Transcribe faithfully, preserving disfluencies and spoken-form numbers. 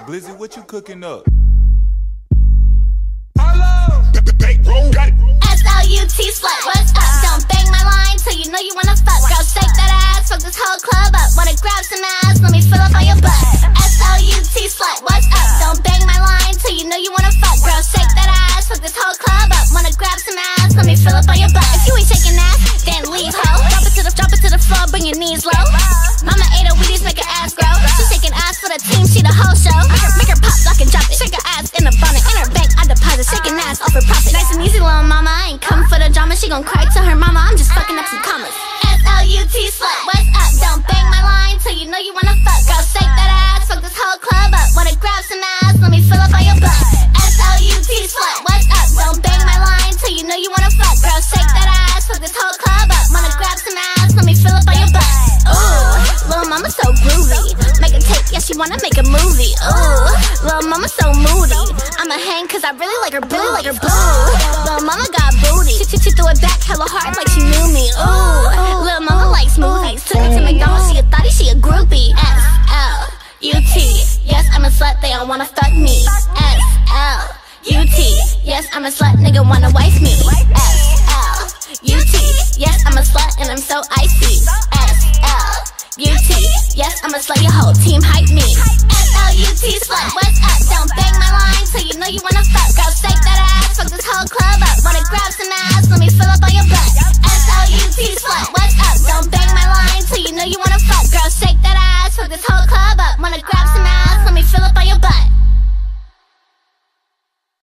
Glizzy, what you cooking up? S L U T slut, what's up? Don't bang my line till you know you wanna fuck. Girl, shake that ass, fuck this whole club up. Wanna grab some ass, let me fill up on your butt. S L U T slut, what's up? Don't bang my line till you know you wanna fuck. Girl, shake that ass, fuck this whole club up. Wanna grab some ass, let me fill up on your butt. If you ain't shaking ass, then leave, ho. Drop it to the, drop it to the floor, bring your knees low. Mama ate her Wheaties, make her ass grow. She shaking ass for the team, she the whole show. Make her, make her pop, lock and drop it. Shake her ass in a bonnet, in her bank, I deposit. Shaking ass off her profit. Nice and easy, little mama, I ain't come for the drama. She gon' cry to her mama, I'm just fucking up some commas. S L U T slut, what's up? Don't bang my line till you know you wanna fuck. Girl, shake that ass, fuck this whole club up. Wanna grab some ass, let me fill up on your butt. S L U T slut, what's up? Don't bang my line till you know you wanna fuck. Girl, shake that ass, fuck this whole club up. Wanna grab some ass, let me fill up on your butt. Ooh, little mama so groovy. Make a tape, yeah, she wanna make a movie. Ooh, little mama so moody. I'ma hang cause I really like her, really like her boo. Little mama got booty. She, she, she threw it back hella hard like she knew me. Ooh, little mama likes smoothies. Took her to McDonald's, she a thotty, she a groupie. S L U T, yes, I'm a slut, they all wanna fuck me. S L U T, yes, I'm a slut, nigga wanna wife me. S L U T, yes, I'm a slut and I'm so icy. S L U T, yes, I'm a slut, your whole team hype me. S L U T slut, what's up? Don't bang my line till you know you wanna fuck. Girl, shake that ass, fuck this whole club up. Wanna grab some